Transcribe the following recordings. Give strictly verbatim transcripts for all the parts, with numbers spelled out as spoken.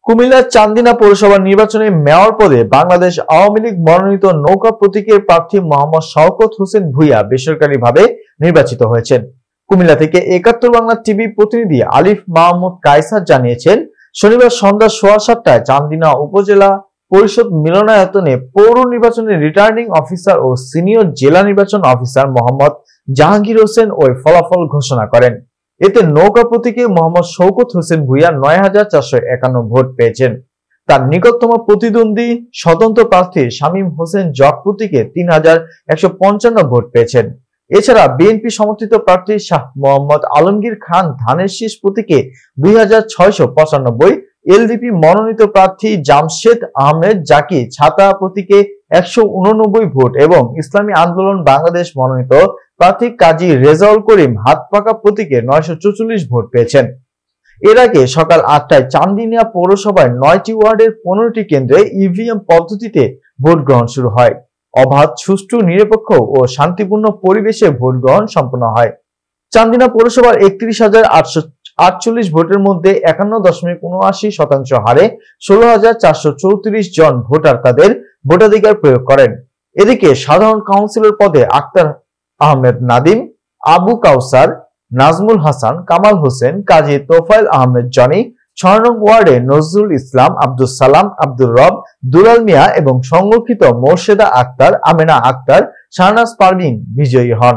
কুমিল্লার চান্দিনা পৌরসভা নির্বাচনে মেয়র পদে বাংলাদেশ আওয়ামী লীগ মনোনীত নৌকা প্রতীকের প্রার্থী মোহাম্মদ শওকত হোসেন ভূঁইয়া বেসরকারিভাবে নির্বাচিত হয়েছেন। কুমিল্লা থেকে একাত্তর বাংলা টিভি প্রতিনিধি আলিফ মাহমুদ কায়সার জানিয়েছেন, শনিবার সন্ধ্যা সোয়া সাতটায় চান্দিনা উপজেলা পরিষদ মিলনায়তনে পৌর নির্বাচনের রিটার্নিং অফিসার ও সিনিয়র জেলা নির্বাচন অফিসার মোহাম্মদ জাহাঙ্গীর হোসেন ওই ফলাফল ঘোষণা করেন। এতে নৌকা প্রতীকে মোহাম্মদ শওকত হোসেন ভূঁইয়া নয় হাজার চারশো একান্ন ভোট পেয়েছেন। তার নিকটতম প্রতিদ্বন্দ্বী স্বতন্ত্র প্রার্থী শামীম হোসেন জক প্রতীকে তিন হাজার একশো পঞ্চান্ন ভোট পেয়েছেন। এছাড়া বিএনপি সমর্থিত প্রার্থী শাহ মোহাম্মদ আলমগীর খান ধানের শীষ প্রতীকে দুই হাজার ছয়শো পঁচানব্বই, এলডিপি মনোনীত প্রার্থী জামশেদ আহমেদ জাকি ছাতা প্রতীকে একশো উননব্বই ভোট এবং ইসলামী আন্দোলন বাংলাদেশ মনোনীত প্রার্থী কাজী রেজাউল করিম হাতপাকা প্রতীকে নয়শো চৌচল্লিশ ভোট পেয়েছেন। এর আগে সকাল আটটায় চান্দিনা পৌরসভায় নয়টি ওয়ার্ডের পনেরোটি কেন্দ্রে ইভিএম পদ্ধতিতে ভোট গ্রহণ শুরু হয়। অবাধ, সুষ্ঠু, নিরপেক্ষ ও শান্তিপূর্ণ পরিবেশে ভোট গ্রহণ সম্পন্ন হয়। চান্দিনা পৌরসভার একত্রিশ হাজার আটশো আটচল্লিশ ভোটের মধ্যে একান্ন দশমিক উনআশি শতাংশ হারে ষোলো হাজার চারশো চৌত্রিশ জন ভোটার তাদের ভোটাধিকার প্রয়োগ করেন। এদিকে সাধারণ কাউন্সিলর পদে আক্তার আহমেদ নাদিম, আবু কাউসার, নাজমুল হাসান, কামাল হোসেন, কাজী তোফায়েল আহমেদ জনি, ছয় নং ওয়ার্ডে নজরুল ইসলাম, আব্দুল সালাম, আব্দুর রব, দুলাল মিয়া এবং সংরক্ষিত মোর্শেদা আক্তার, আমেনা আক্তার, শাহনাজ পারভিন বিজয়ী হন।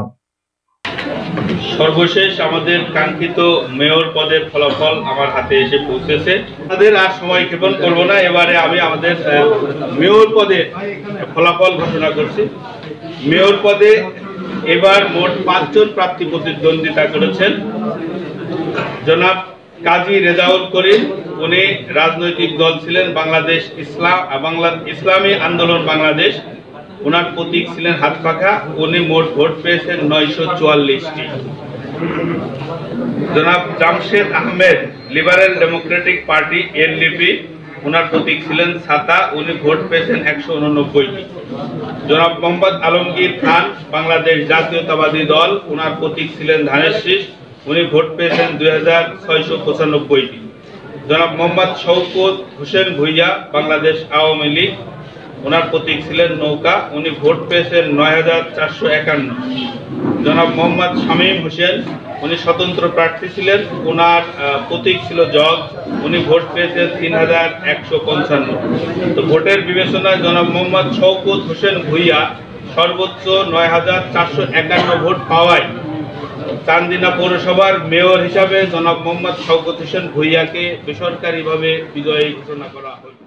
সর্বশেষ আমাদের কাঙ্ক্ষিত মেয়র পদের ফলাফল আমার হাতে এসে পৌঁছেছে। আমাদের আর সময় ক্ষেপণ করব না, এবারে আমি আমাদের মেয়র পদে ফলাফল ঘোষণা করছি। মেয়র পদে এবার মোট পাঁচজন প্রার্থী প্রতিদ্বন্দ্বিতা করেছেন। জনাব কাজী রেজাউল করিম, উনি রাজনৈতিক দল ছিলেন বাংলাদেশ ইসলাম বাংলা ইসলামী আন্দোলন বাংলাদেশ, ওনার প্রতীক ছিলেন হাতপাখা, উনি মোট ভোট পেয়েছেন নয়শো চুয়াল্লিশটি। জনাব Jamshed Ahmed, liberal democratic party LDP, ওনার প্রতীক ছিলেন ছাতা, উনি ভোট পেয়েছেন একশো উননব্বইটি। জনাব মোহাম্মদ আলমগীর খান, বাংলাদেশ জাতীয়তাবাদী দল, ওনার প্রতীক ছিলেন ধানের শীষ, উনি ভোট পেয়েছেন দুই হাজার ছয়শো পঁচানব্বইটি। জনাব মোহাম্মদ শওকত হোসেন ভূঁইয়া, বাংলাদেশ আওয়ামী লীগ, ওনার প্রতীক ছিলেন নৌকা, উনি ভোট পেয়েছেন নয় হাজার চারশো একান্ন। জনাব মোহাম্মদ শামীম হোসেন, উনি স্বতন্ত্র প্রার্থী ছিলেন, ওনার প্রতীক ছিল জগ, উনি ভোট পেয়েছেন তিন হাজার একশো পঞ্চান্ন। তো ভোটের বিবেচনায় জনাব মোহাম্মদ শওকত হোসেন ভূঁইয়া সর্বোচ্চ নয় হাজার চারশো একান্ন ভোট পাওয়ায় চান্দিনা পৌরসভার মেয়র হিসাবে জনাব মোহাম্মদ শওকত হোসেন ভূঁইয়াকে বেসরকারিভাবে বিজয়ী ঘোষণা করা হয়েছে।